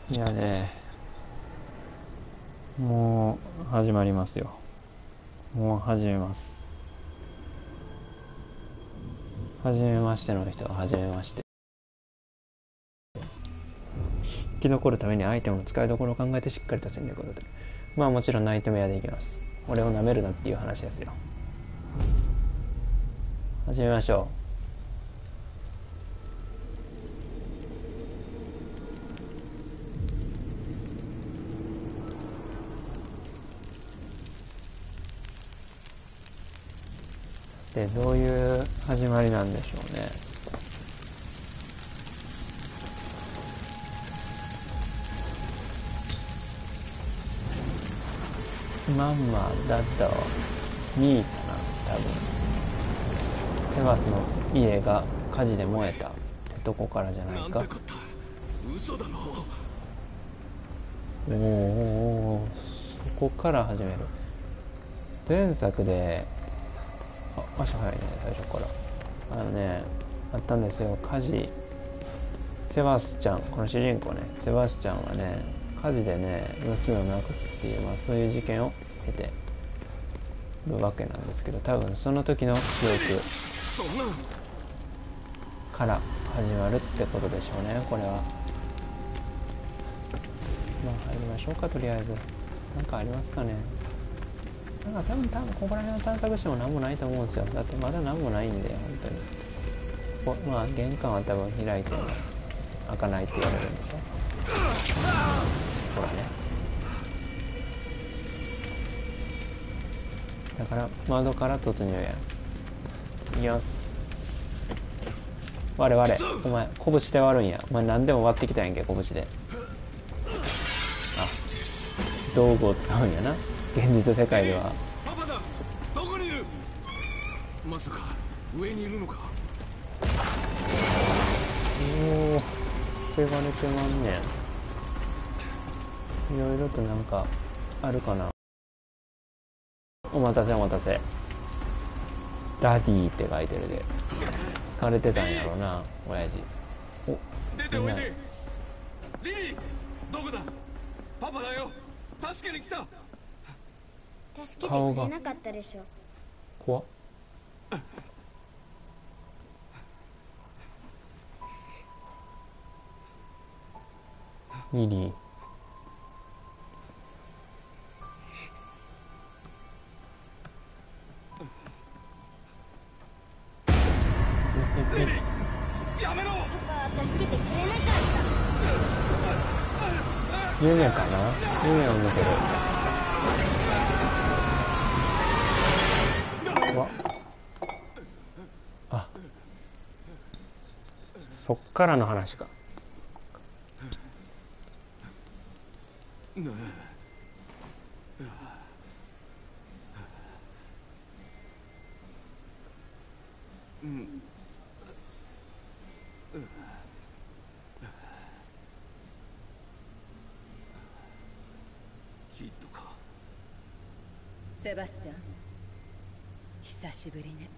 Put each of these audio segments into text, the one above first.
いやね、もう始まりますよ。もう始めます。初めましての人は初めまして。生き残るためにアイテムの使いどころを考えてしっかりと戦略を立てる。まあもちろんナイトメアでいきます。俺を舐めるなっていう話ですよ。始めましょう。で、どういう始まりなんでしょうね。マンマだと2位かな、多分。セバスの家が火事で燃えたってとこからじゃないか。 なんてこった。嘘だろ。 おお、そこから始める。前作で足早いね、最初からあったんですよ、火事。セバスチャン、この主人公ね、セバスチャンはね、火事でね娘を亡くすっていう、そういう事件を経てるわけなんですけど、多分その時の記憶から始まるってことでしょうね、これは。入りましょうか、とりあえず。なんかありますかね。なんか多分ここら辺を探索しても何もないと思うんですよ。だってまだ何もないんで、本当に。玄関は多分開いても開かないって言われるんでしょ。ほらね。だから窓から突入や。いきます。我々、お前拳で割るんや。お前何でも割ってきたんやんけ、拳で。道具を使うんやな、現実世界では。 パパだ。どこにいる。まさか上にいるのか。 おお、手がれてまんねん。いろいろとなんかあるかな。お待たせお待たせ。ダディって書いてるで。疲れてたんやろな、親父。 出ておいで。リリー、どこだ。パパだよ。助けに来た。 助けてくれなかったでしょ。 怖っ。リリー。 リリー、やめろ。 パパは助けてくれなかった。 夢かな、夢を見てる。怖っ。あ、そっからの話か。 キッドか。 セバスチャン、久しぶりね。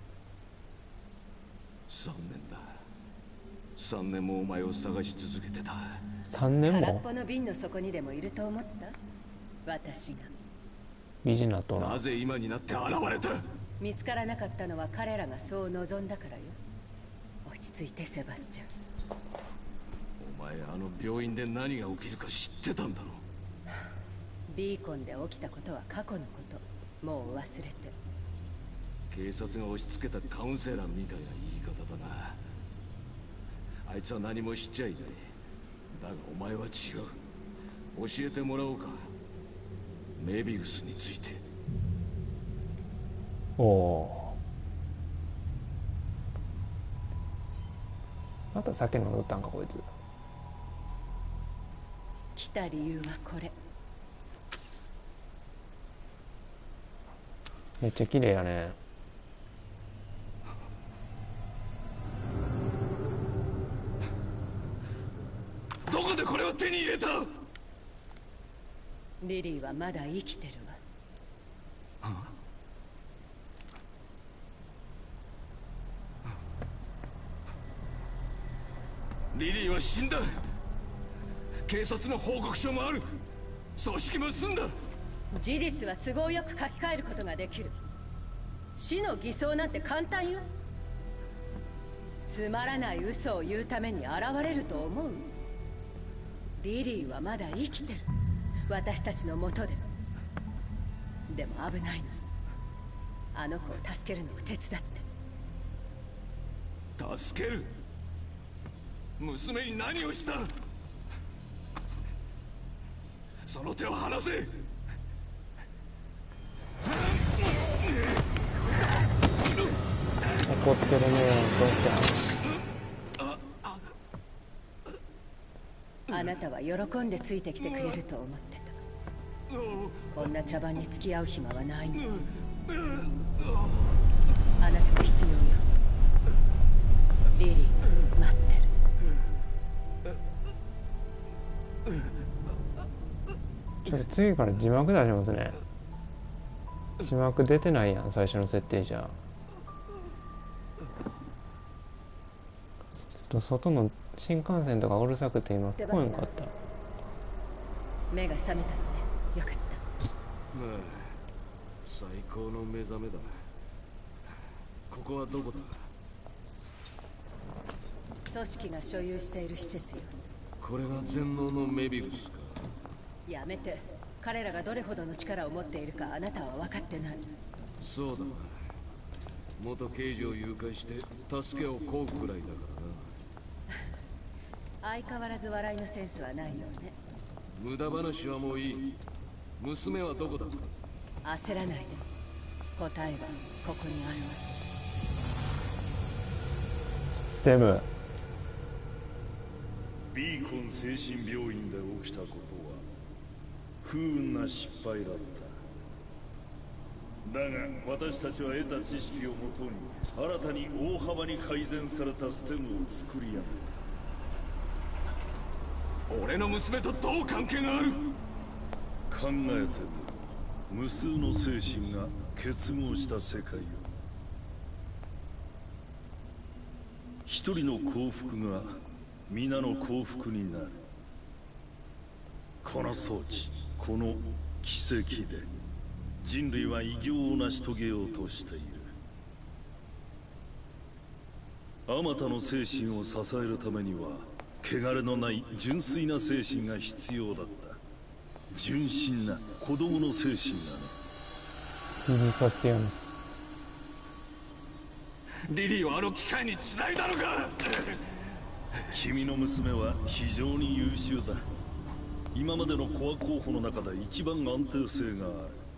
3年だ。3年もお前を探し続けてた。 3年空っもぽの瓶の底にでもいると思った。私が美人なとな。 なぜ今になって現れた。 見つからなかったのは彼らがそう望んだからよ。落ち着いてセバスチャン。 お前あの病院で何が起きるか知ってたんだろ。 ビーコンで起きたことは過去のこと。もう忘れて。 警察が押し付けたカウンセラーみたいな言い方だな。あいつは何も知っちゃいない。だがお前は違う。教えてもらおうか、メビウスについて。 おお、また酒飲んどったんかこいつ。 来た理由はこれ。 めっちゃ綺麗やね。 どこでこれを手に入れた。 リリーはまだ生きてるわ。 リリーは死んだ。 警察の報告書もある。組織も済んだ。 事実は都合よく書き換えることができる。死の偽装なんて簡単よ。つまらない嘘を言うために現れると思う？リリーはまだ生きてる。私たちのもとで。でも危ないの。あの子を助けるのを手伝って。 助ける？娘に何をした？その手を離せ。 怒ってるねお父ちあなたは喜んでついてきてくれると思ってた。こんな茶番に付き合う暇はないの。あなたが必要よ。リリー、待ってる。 ちょっと次から字幕出しますね。字幕出てないやん最初の設定じゃ。ちょっと外の新幹線とかうるさくて今聞こえんかった。 目が覚めたのね。よかった。 まあ最高の目覚めだ。ここはどこだ？ 組織が所有している施設よ。 これが全能のメビウスか。 やめて。彼らがどれほどの力を持っているかあなたは分かってない。 そうだな。元刑事を誘拐して助けを請うくらいだからな。 相変わらず笑いのセンスはないようね。 無駄話はもういい。娘はどこだ？ 焦らないで。答えはここにあるわ。 ステム。 ビーコン精神病院で起きたことは不運な失敗だった。だが私たちは得た知識をもとに新たに大幅に改善されたステムを作り上げた。 俺の娘とどう関係がある？ 考えてみる。無数の精神が結合した世界を。一人の幸福が皆の幸福になる。この装置、この奇跡で人類は偉業を成し遂げようとしている。あまたの精神を支えるためには汚れのない純粋な精神が必要だった。純真な子供の精神がね。 リリー・カスティアノス。 リリーをあの機械に繋いだのか？ 君の娘は非常に優秀だ。今までのコア候補の中で一番安定性がある。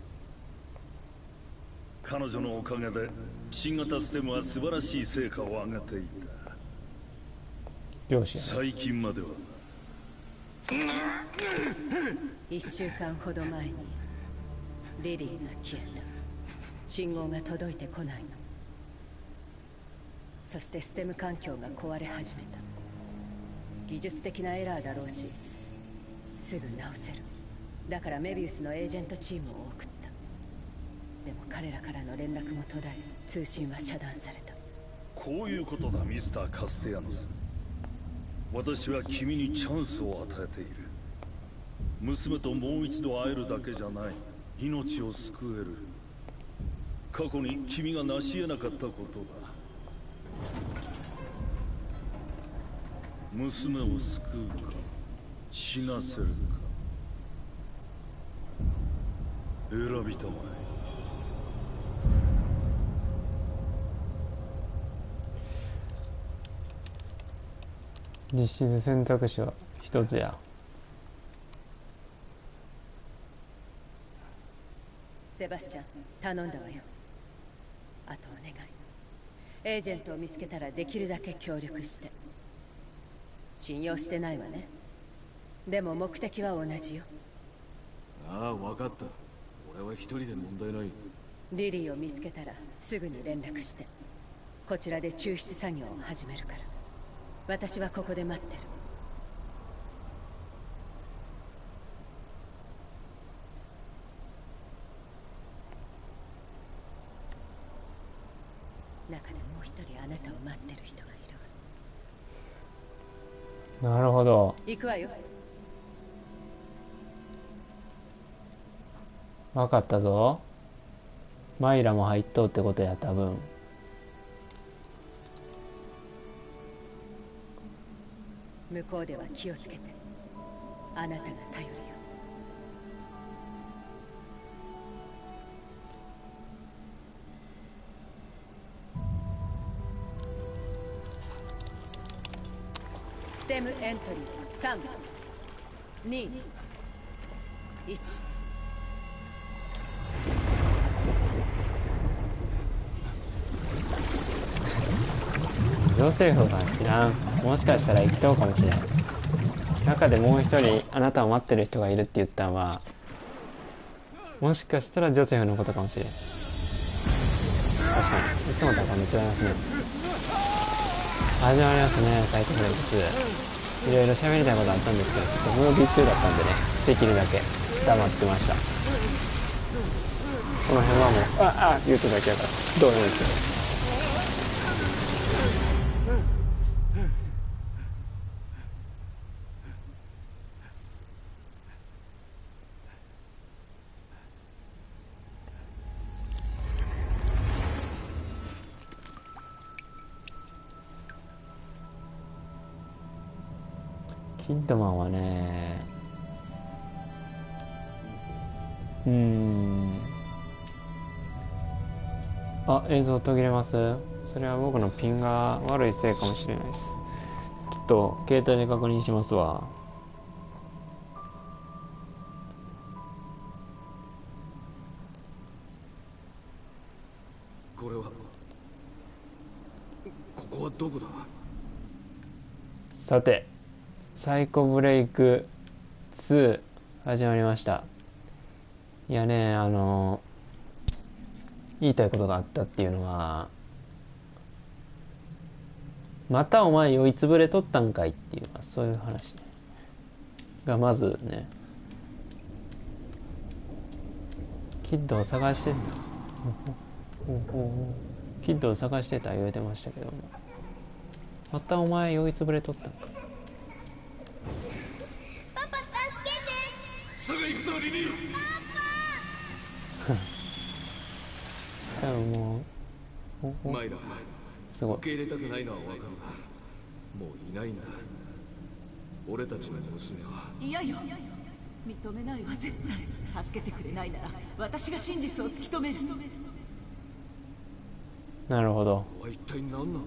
彼女のおかげで新型ステムは素晴らしい成果を上げていた。 漁師。 最近までは 1週間ほど前にリリーが消えた。信号が届いてこないの。そしてステム環境が壊れ始めた。技術的なエラーだろうしすぐ直せる。だからメビウスのエージェントチームを送った。でも彼らからの連絡も途絶え通信は遮断された。 こういうことだ、ミスター・カステヤノス。私は君にチャンスを与えている。娘ともう一度会えるだけじゃない。命を救える。過去に君が成し得なかったことだ。娘を救うか死なせるか選びたまえ。 実質選択肢は一つや。 セバスチャン、頼んだわよ。あとお願い。エージェントを見つけたらできるだけ協力して。信用してないわね。でも目的は同じよ。 ああ、分かった。俺は一人で問題ない。 リリーを見つけたらすぐに連絡して。こちらで抽出作業を始めるから。私はここで待ってる。中でもう一人あなたを待ってる人がいるわ。 なるほど。 行くわよ。 分かったぞ。マイラも入っとうってことや、多分。 向こうでは気をつけて。あなたが頼るよ。ステムエントリー3、2、1。 ジョセフが知らん。もしかしたら生きとうかもしれん。中でもう一人あなたを待ってる人がいるって言ったのは、もしかしたらジョセフのことかもしれん。確かにいつもとはめっちゃますね。始まりますね、サイコフレックス。いろいろ喋りたいことあったんですけど、ちょっとムービー中だったんでね、できるだけ黙ってました。この辺はもう言うてるだけだからどうでもいいですよ。キッドマンはね、映像途切れます。それは僕のピンが悪いせいかもしれないです。ちょっと携帯で確認しますわ。 これは、ここはどこだ。 さて、サイコブレイク2始まりました。いやね、言いたいことがあったっていうのは、またお前酔いつぶれとったんかいっていうのは、そういう話がまずね、キッドを探してんだ。キッドを探してた言うてましたけども、またお前酔いつぶれとったんか。 パパ助けて。 すぐ行くぞリリー。 多分もうマイラ、 すごい受け入れたくないのは分かるが、もういないんだ。俺たちの娘は。 いやよ、認めないわ。絶対助けてくれないなら私が真実を突き止める。 なるほど。 ここは一体何なんだ。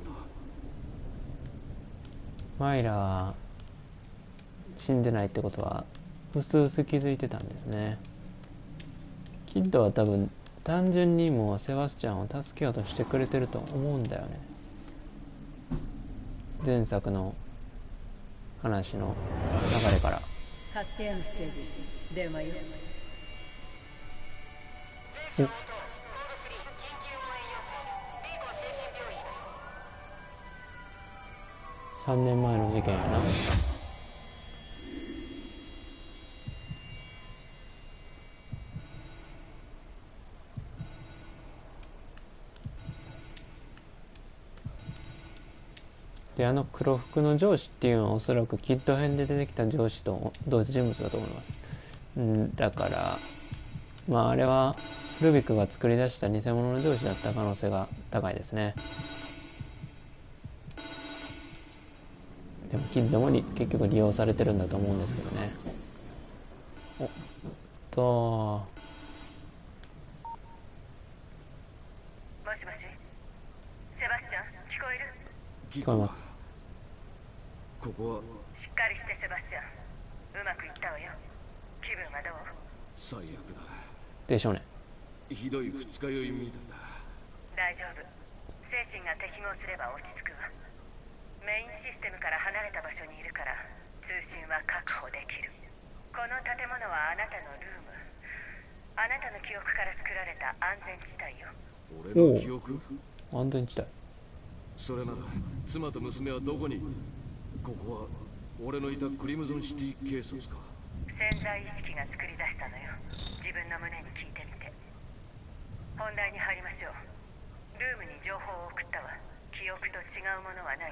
マイラは死んでないってことはうすうす気づいてたんですね。キッドは多分単純にもうセバスチャンを助けようとしてくれてると思うんだよね。前作の話の流れから。 カステアヌステージ電話よ。 3年前の事件やな。で、黒服の上司っていうのはおそらくキッド編で出てきた上司と同一人物だと思います。だからあれはルビックが作り出した偽物の上司だった可能性が高いですね。でもキッドも結局利用されてるんだと思うんですけどね。もしもし、セバスチャン、聞こえる？ 聞こえます。 ここは。 しっかりしてセバスチャン。うまくいったわよ。気分はどう？ 最悪だ。 でしょうね。 ひどい二日酔いみたいだ。 大丈夫。精神が適合すれば落ち着くわ。メインシステムから離れた場所にいるから通信は確保できる。この建物はあなたのルーム。あなたの記憶から作られた安全地帯よ。 俺の記憶？ 安全地帯。 それなら妻と娘はどこに？ここは俺のいたクリムゾンシティ警察か。 潜在意識が作り出したのよ。自分の胸に聞いてみて。本題に入りましょう。ルームに情報を送ったわ。記憶と違うものはない？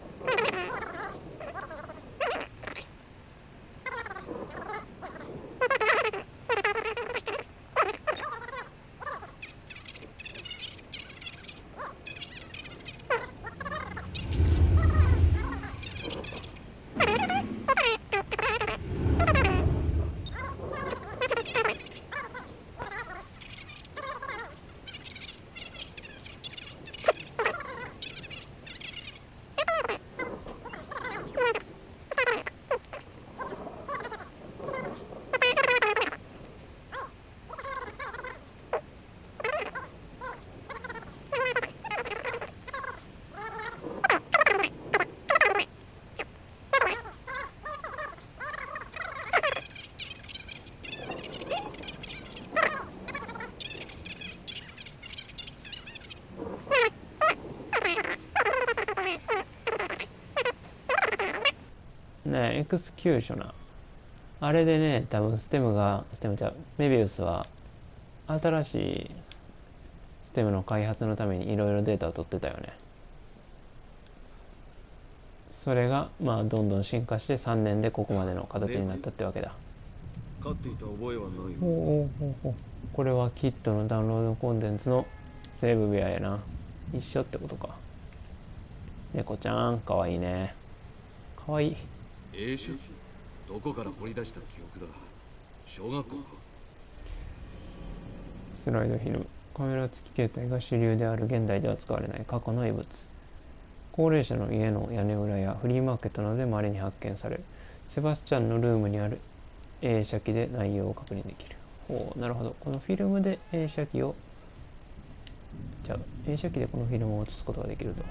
セエクスキューショナー。あれでね、多分ステムちゃう、メビウスは新しいステムの開発のためにいろいろデータを取ってたよね。それがまあどんどん進化して3年でここまでの形になったってわけだ。 飼っていた覚えはないおおおお、これはキットのダウンロードコンテンツのセーブ部屋やな。一緒ってことか。猫ちゃんかわいいね。かわいい。 映写機どこから掘り出した記憶だ。小学校か。 スライドフィルム。カメラ付き携帯が主流である現代では使われない過去の遺物。高齢者の家の屋根裏やフリーマーケットなどで稀に発見される。セバスチャンのルームにある映写機で内容を確認できる。おお、なるほど。このフィルムで映写機を映写機でこのフィルムを映すことができると。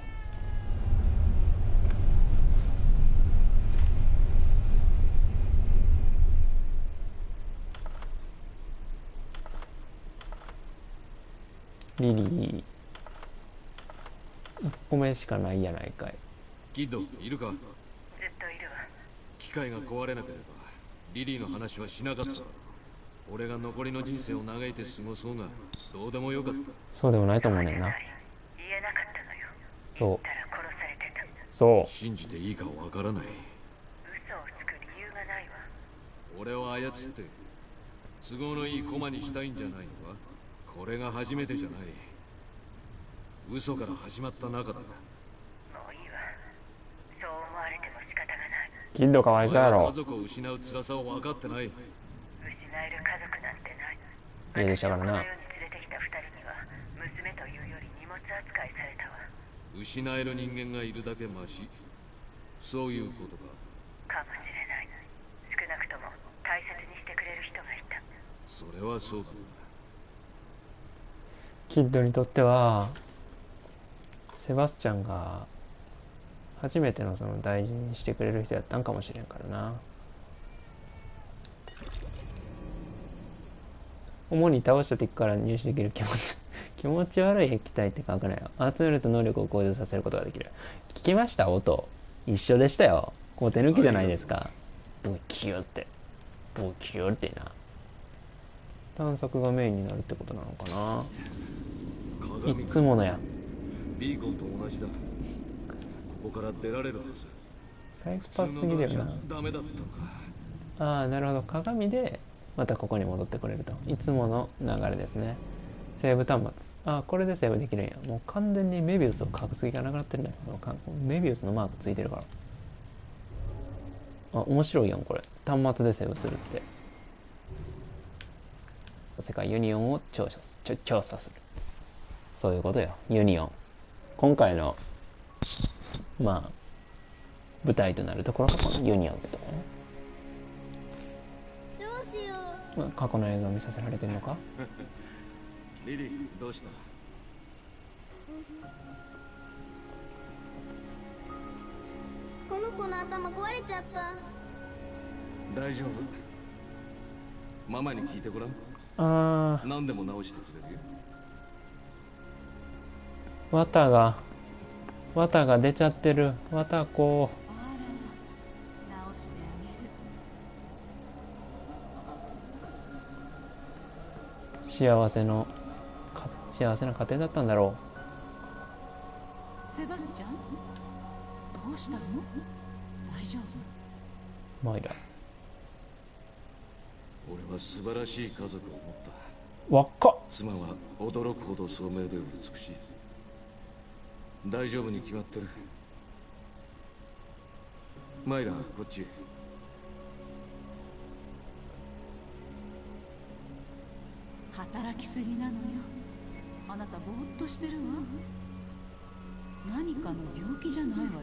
リリー1個目しかないやないかい。 キッドいるか。 ずっといるわ。 機械が壊れなければリリーの話はしなかった。俺が残りの人生を嘆いて過ごそうがどうでもよかった。 そうでもないと思うねんな。 言えなかったのよ。 そう言ったら殺されてた。 そう信じていいかわからない。 嘘をつく理由がないわ。 俺を操って都合のいい駒にしたいんじゃないのか。これが初めてじゃない。嘘から始まった仲だが。 もういいわ。そう思われても仕方がない。 キッドかわいそうやろ。 家族を失う辛さを分かってない。 失える家族なんてない。 家出したからな。 私をこの世に連れてきた二人には娘というより荷物扱いされたわ。 失える人間がいるだけマシ。そういうことか。 かもしれない。少なくとも大切にしてくれる人がいた。 それはそうだな。 キッドにとってはセバスチャンが初めてのその大事にしてくれる人やったんかもしれんからな。主に倒した敵から入手できる気持ち悪い液体って書くなよ。集めると能力を向上させることができる。聞きました？音一緒でしたよ。こう手抜きじゃないですか。ブキュってな。探索がメインになるってことなのかな。いつものや。 ビーコンと同じだ。ここから出られるはず。 サイコパスすぎだよな。 ダメだったのか。 ああ、なるほど。鏡でまたここに戻ってくれると。いつもの流れですね。セーブ端末。ああ、これでセーブできるんや。もう完全にメビウスを隠す気がなくなってるね。メビウスのマークついてるから。あ、面白いやん、これ。端末でセーブするって。世界ユニオンを調査する。そういうことよ。ユニオン。今回のまあ舞台となるところがこのユニオンってところね。 どうしよう。 まあ過去の映像を見させられてるのか。 リリーどうした。 この子の頭壊れちゃった。 大丈夫。ママに聞いてごらん。 ああ、 何でも直してくれるよ。 綿が出ちゃってる。綿子。 あら、直してあげる。 幸せな家庭だったんだろセバスチャン、どうしたの？大丈夫？ う。マイラ。 俺は素晴らしい家族を持った。 若っ。 妻は驚くほど聡明で美しい。大丈夫に決まってる。マイラ、こっち。 働きすぎなのよ。あなたぼーっとしてるわ。何かの病気じゃないわよね。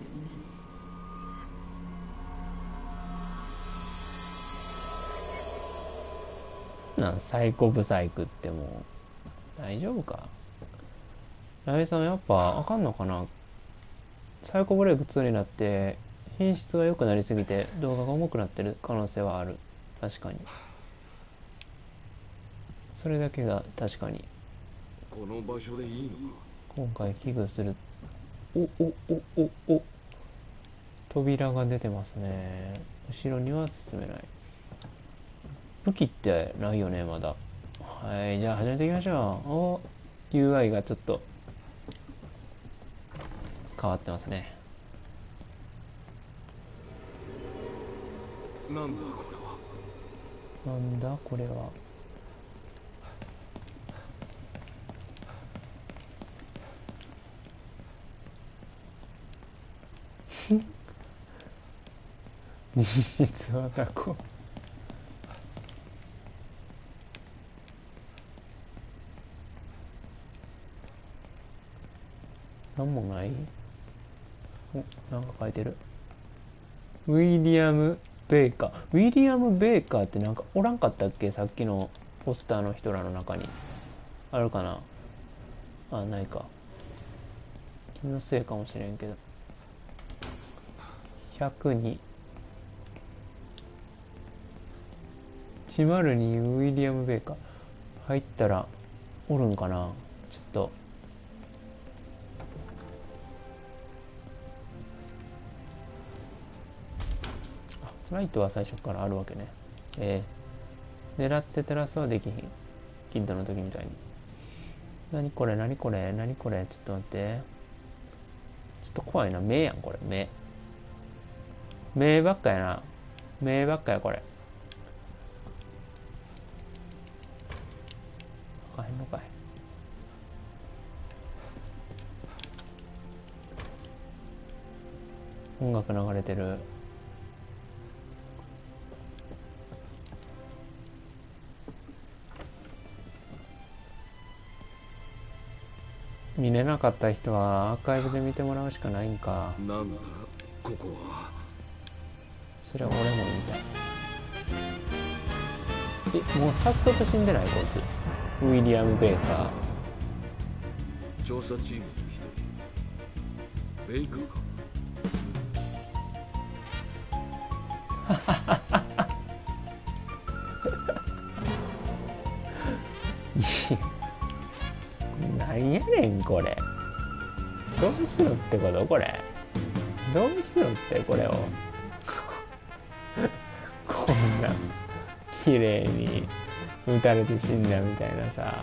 サイコブサイクってもう大丈夫か。ラミさんやっぱあかんのかな。サイコブレイク2になって品質が良くなりすぎて動画が重くなってる可能性はある。確かにそれだけが確かに。 この場所でいいのか。 今回危惧する。お扉が出てますね。 後ろには進めない。武器ってないよねまだ。はい、じゃあ始めていきましょう。お、UI がちょっと変わってますね。 なんだこれは。 なんだこれは。実質はタコ。なんもない。お、なんか書いてる。ウィリアム・ベイカー。ウィリアム・ベイカーってなんかおらんかったっけ、さっきのポスターの人らの中に。あるかな。あ、ないか。気のせいかもしれんけど。102。102ウィリアム・ベイカー。入ったらおるんかな。ちょっと。ライトは最初からあるわけね。狙って照らすはできひん。キッドの時みたいに。何これ何これ何これ、ちょっと待って。ちょっと怖いな。目やんこれ。目ばっかやな。目ばっかやこれ。あかへんのかい。音楽流れてる。見れなかった人はアーカイブで見てもらうしかないんか。 なんだここは。 それは俺も見たい。もうさっそと死んでないこいつ。ウィリアム・ベイカー。 調査チームの一人ベイカーか。 なんやねんこれ。どうするってことこれ。どうするってこれを。こんな綺麗に撃たれて死んだみたいなさ。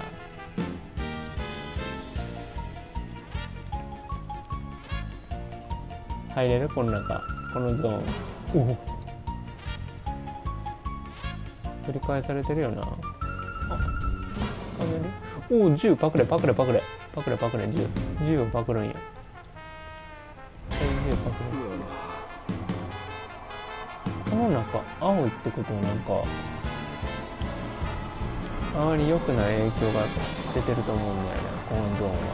入れるこの中、このゾーン。おお、取り返されてるよな。あ、おお、銃パクれパクれパクれパクれパクれ、銃をパクるんや。銃パクる。この中青いってことはなんかあまり良くない影響が出てると思うんだよね、このゾーンは。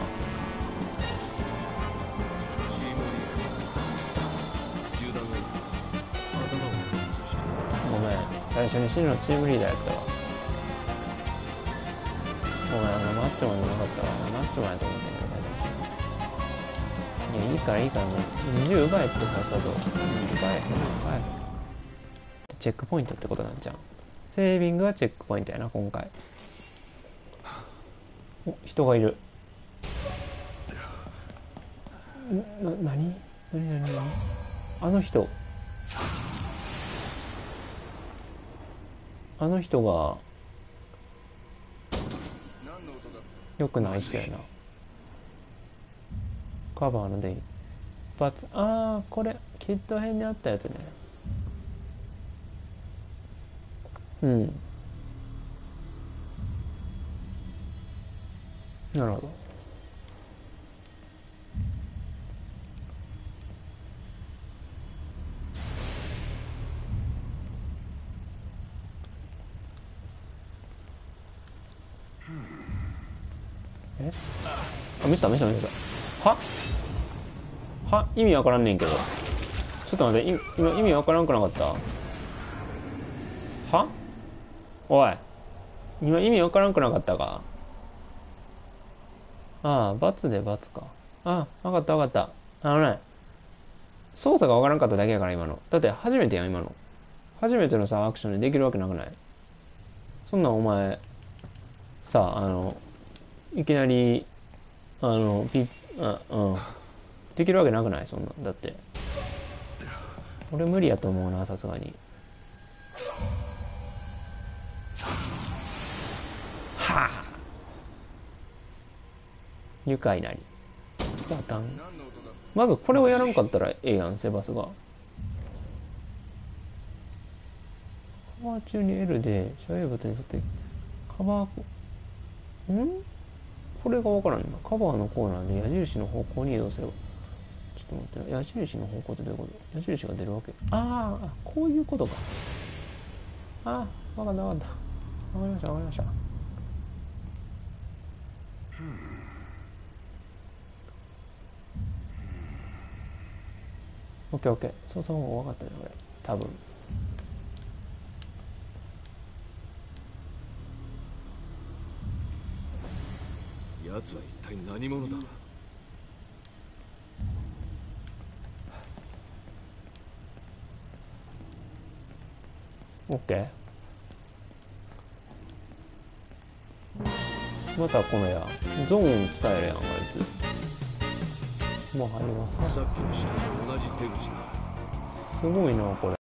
ごめん、最初に死ぬのチームリーダーやったわ。ごめん、マッチョマンじゃなかったわ。マッチョマンやと思ってんけど。いや、いいからいいから、もう銃奪えってさっさと。奪え。チェックポイントってことなんじゃん。セービングはチェックポイントやな今回。お、人がいる。何あの人がよくない人やな。カバーの出入りああ、これキッド編にあったやつね。うん、なるほど。あ、見せたは意味わからんねんけど。ちょっと待って、今意味わからんくなかった？はおい、今意味わからんくなかったか？ああ、罰で罰か。ああ、わかったわかった。操作がわからんかっただけやから今の。だって初めてやん今の。初めてのさ、アクションでできるわけなくない？そんなんお前、さ、いきなり、できるわけなくないそんなん。だって。 俺無理やと思うな、さすがに。はあ、愉快なりボタン。まずこれをやらんかったらええやん、セバスが。カバー中に L で所有物に沿ってカバー、これが分からんな。カバーのコーナーで矢印の方向に移動すれば。ちょっと待って、矢印の方向ってどういうこと？矢印が出るわけ。ああ、こういうことか。ああ、分かった分かった。分かりました分かりました。オッケーオッケー。操作方法分かったね、これ。多分。 奴は一体何者だ。 オッケー。またこのやゾーン使えるやん、あいつ。もう入りますか。 さっきの下と同じ手口だ。 すごいなこれ。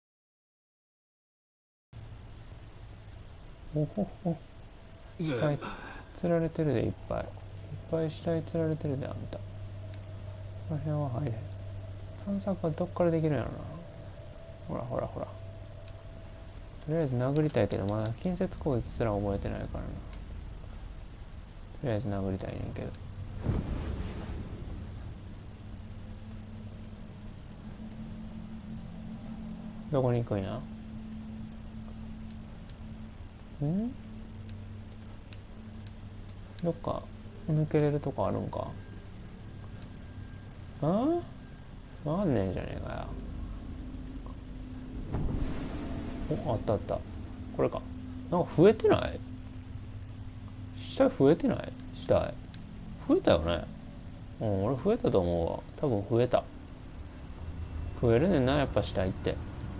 おほほ。死体釣られてるで、いっぱいいっぱい死体釣られてるで、あんた。この辺は入れん。探索はどっからできるんやろな。ほらほらほら。とりあえず殴りたいけど、まだ近接攻撃すら覚えてないからな。とりあえず殴りたいねんけど。どこに行くんや？どっか抜けれるとこあるんか？ああんねんじゃねえかよ。お、あったあった。これか。なんか増えてない？死体増えてない？死体増えたよね。俺増えたと思うわ。多分増えた。増えるねんな、やっぱ死体って。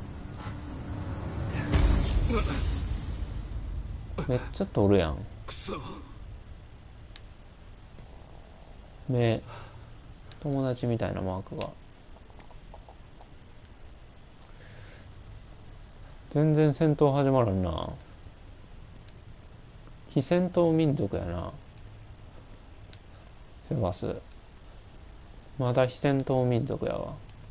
めっちゃ取るやん。 くそ。 目、友達みたいなマークが。全然戦闘始まらんな。非戦闘民族やな、セバス。まだ非戦闘民族やわ。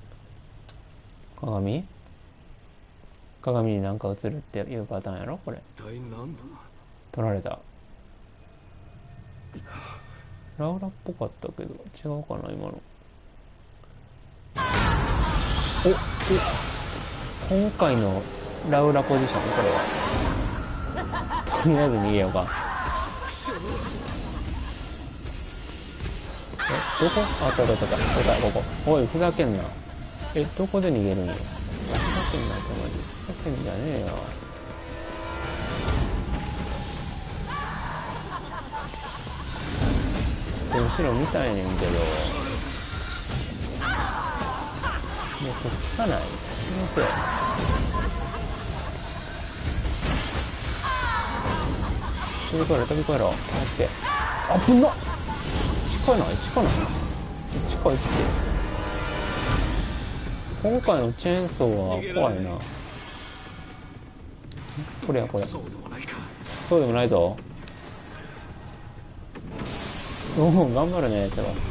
鏡になんか映るっていうパターンやろこれ。 一体なんだ。 取られた。ラウラっぽかったけど違うかな今の。今回のラウラポジション、これはとりあえず逃げようか。どこ？あったあったあった、ここ。おい、ふざけんな。どこで逃げるんよ。ふざけんなってマジ。ふざけんじゃねえよ。後ろ見たいねんけど、もうこっちかない。すみません。飛び越えろ飛び越えろ。オッケー。あぶなっ。近いって。今回のチェーンソーは怖いな。これやこれ。そうでもないぞ。おお、頑張るね、セバス。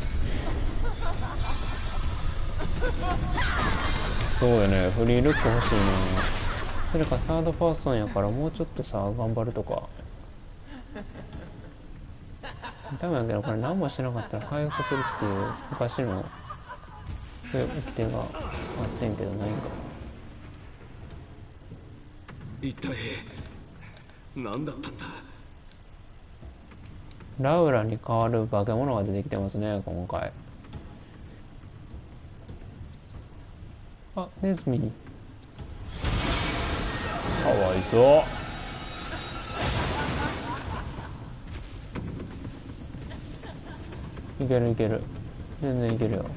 そうよね、フリールック欲しいな。それかサードパーソンやからもうちょっとさ、頑張るとか。多分やけど、これ何もしなかったら回復するっていう昔のそういう掟があってんけど、ないんか。 一体何だったんだ。 ラウラに代わる化け物が出てきてますね、今回。あ、ネズミ。かわいそう。いけるいける。全然いけるよ。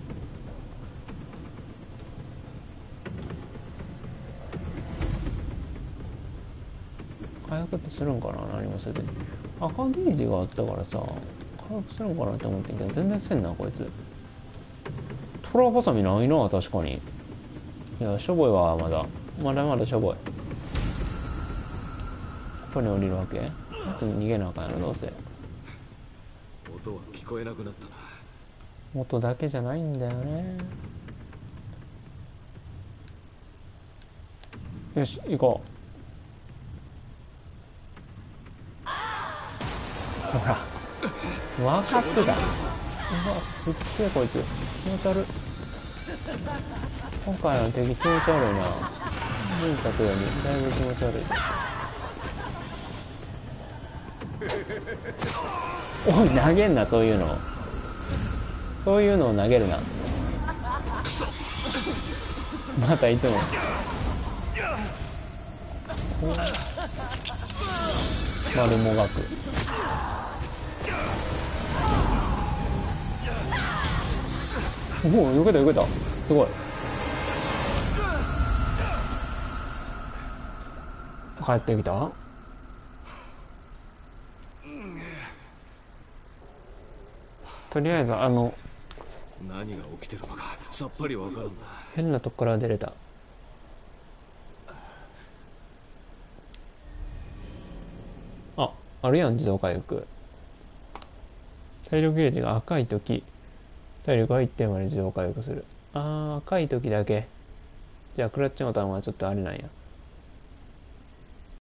回復ってするんかな、何もせずに。赤ゲージがあったからさ、回復するんかなって思ってんけど、全然せんな、こいつ。トラバサミないな、確かに。 いやしょぼいわ。まだしょぼい。ここに降りるわけ？逃げなあかんやろどうせ。 音は聞こえなくなったな。 音だけじゃないんだよね。よし行こう。ほら分かってた。うわすっげえこいつ気持ち悪い。今回の敵気持ち悪いな。前作よりだいぶ気持ち悪い。おい投げんな。そういうのを投げるな。またいつも丸もがく。おおよけたすごい。帰ってきた。とりあえず何が起きてるのかさっぱりわからんな。 変なとこから出れた。あるやん自動回復。体力ゲージが赤い時体力が一定まで自動回復する。赤い時だけ。じゃあクラッチボタンはちょっとあれなんや。